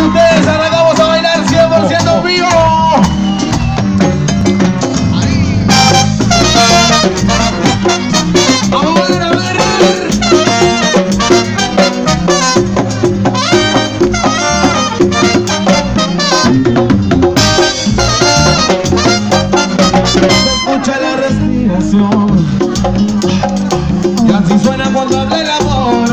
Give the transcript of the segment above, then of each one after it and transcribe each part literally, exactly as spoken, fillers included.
ustedes arrancamos a bailar cien por ciento vivo. Vamos a ver, a ver. Escucha la respiración y así suena cuando habla el amor.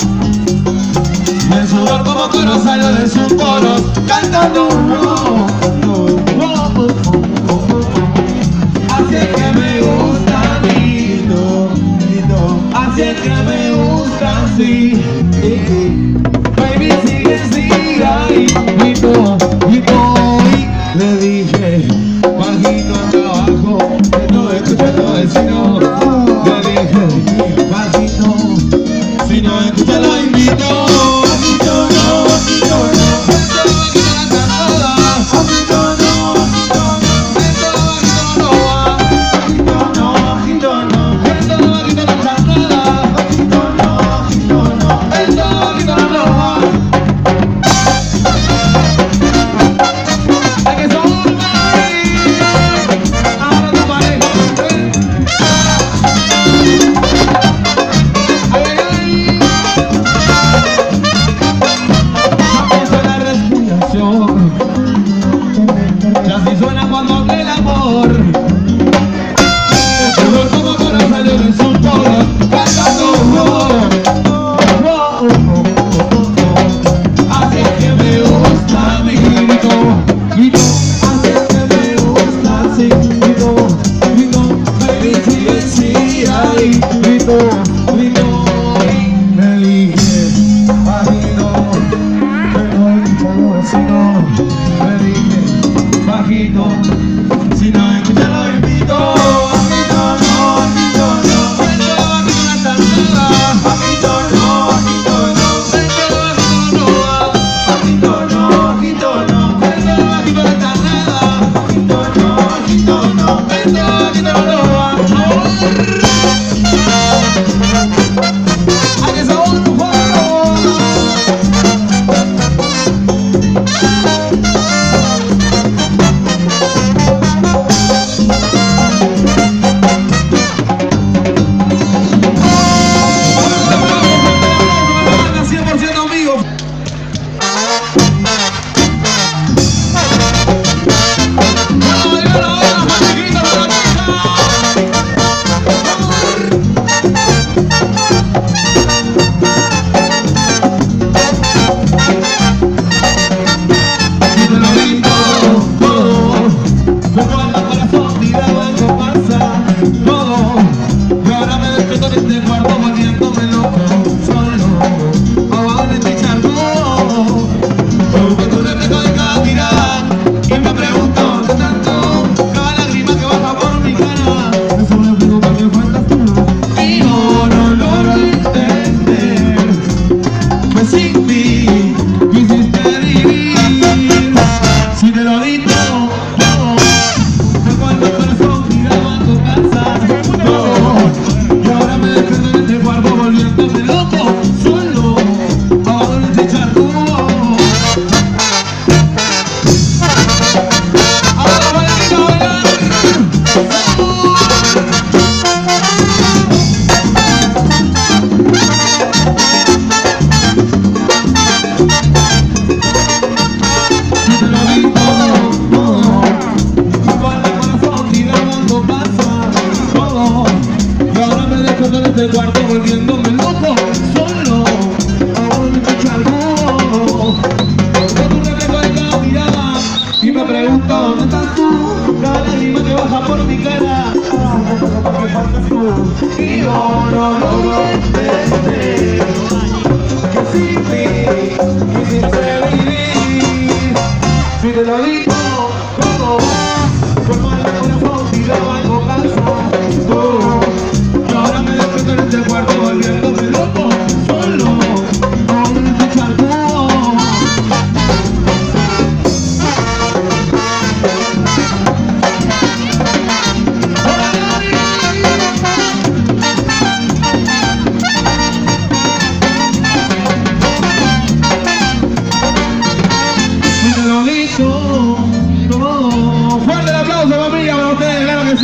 El sudor como coro sale de sus poros cantando un rock. Así es que me gusta, Nito, así es que me gusta, sí. Baby, sigue, sigue ahí, Nito, Nito. Le dije, bajito acá abajo, que no escucha todo el vecino. Le dije, bajito, si no escucha lo invito.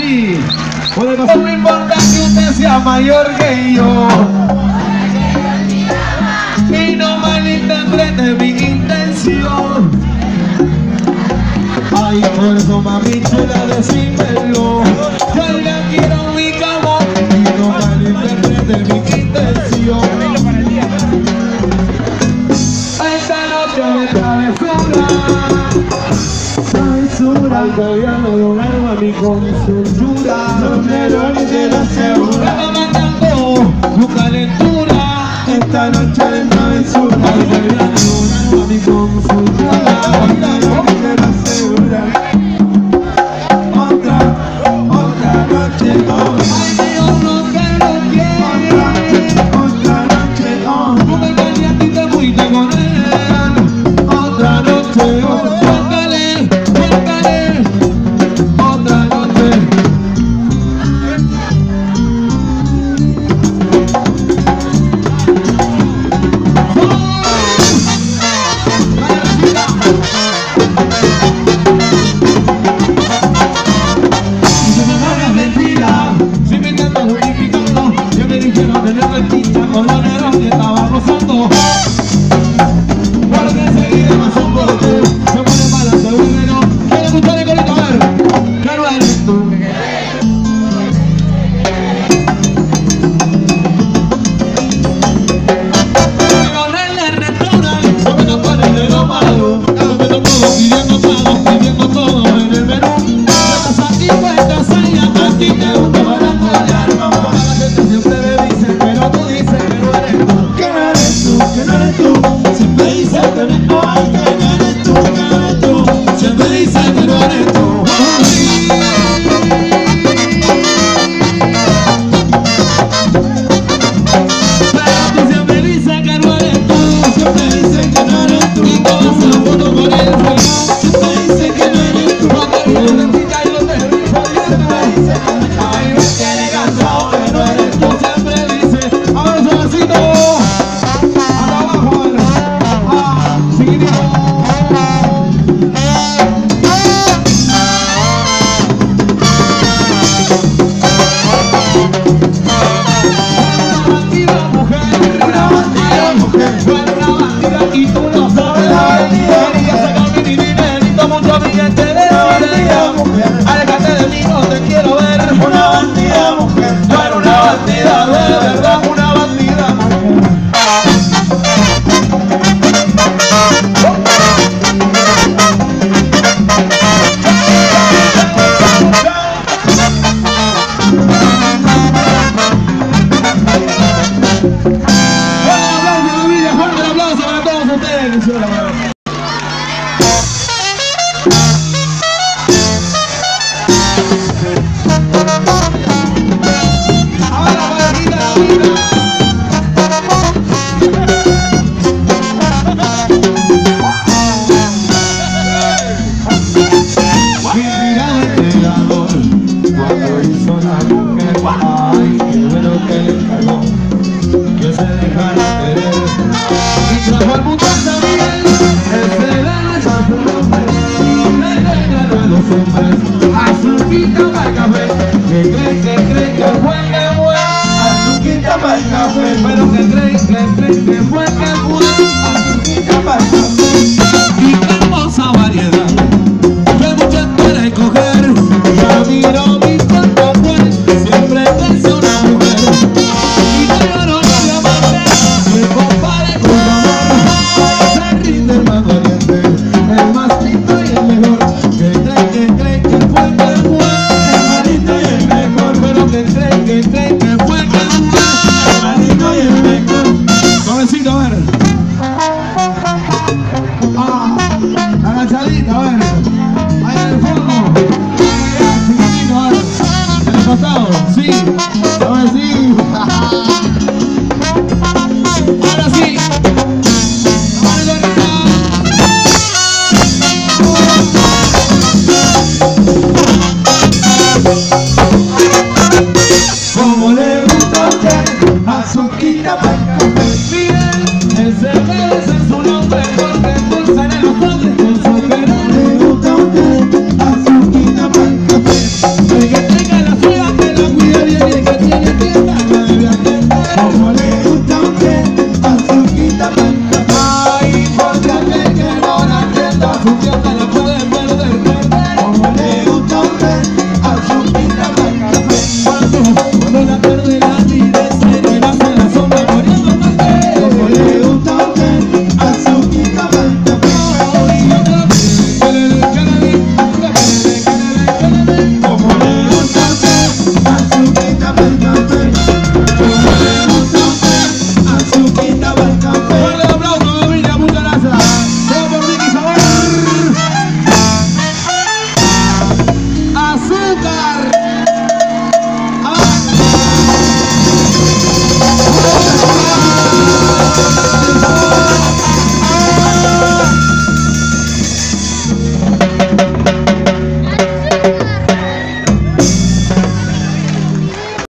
así. No me importa que usted sea mayor que yo y no malinterprete mi intención. Ay, por eso mami chula, decímelo. Yo ya quiero mi cama y no malinterprete mi intención. Esta noche me travesura, travesura. Al gobierno de un alma mi consultura. Los melones de la segura matando tu calentura. Esta noche de travesura. Al gobierno de un alma mi consultura. Los melones de la segura. Otra, otra noche, oh. Ay, Dios, no te lo quiero. Otra noche, oh. Tú me engañaste y te fuiste con él. Otra noche, oh. Cuéntale, cuéntale. Otra noche. Con la negra que estaba rozando, porque enseguida más un bote se pone mala, se vuelve no. ¿Quiere escuchar el corito? A ver, ¿qué no eres tú? Con el de restaurante, no me tapan de lo malo. Me meto todo pidiendo todo, pidiendo todo en el menú. Llegas aquí, cuentas ahí, aquí te gusta para collar. La gente siempre me dice, pero tú dices que no eres tú, que no eres tú, que no eres tú. Siempre dice que no eres tú, que no eres tú, que no eres tú. Siempre dice que no eres tú. Pero tú siempre dices que no eres tú, siempre dices que no eres tú. Y todas las fotos con él, siempre dice que no eres tú. No te identificas y no te identificas. Siempre dice que no eres tú. Ay, me tiene cansado que no eres tú. Siempre dice, a ver, suavecito. Hasta abajo, a ver. Ah, chiquitito. Una bandida, mujer. Una bandida y tú lo sabes. Una bandida, quería sacar mi dinerito, mucho billete de dinero. Aléjate de mí, no te quiero ver. Una bandida, mujer. No era una bandida de verdad, una bandida, mujer. Fuerte el aplauso para todos ustedes. Ahora para quitar la vida. Mi mirada entregador cuando hizo la mujer. Ay, qué bueno que le encargó que se dejara querer. Y trajo al mundo esa miel, ese verano a su nombre. Y me regaló a los hombres azuquita para el café. Que cree, que cree que fue que fue azuquita para el café. Pero que cree, que cree que fue que fue azuquita para el café. Y qué hermosa variedad, que mucho espera escoger. Yo miro mi cuerpo pues, siempre pensé una mujer. Y no lloro ni diamante, me compare con tu amor. Se rinde el más valiente, el más lindo y el mejor. Que cree, que cree que fue que fue el más lindo y el mejor. Pero que cree, que cree que fue que fue el más lindo y el mejor. Suavecito, a ver. Ah, agachadita, a ver.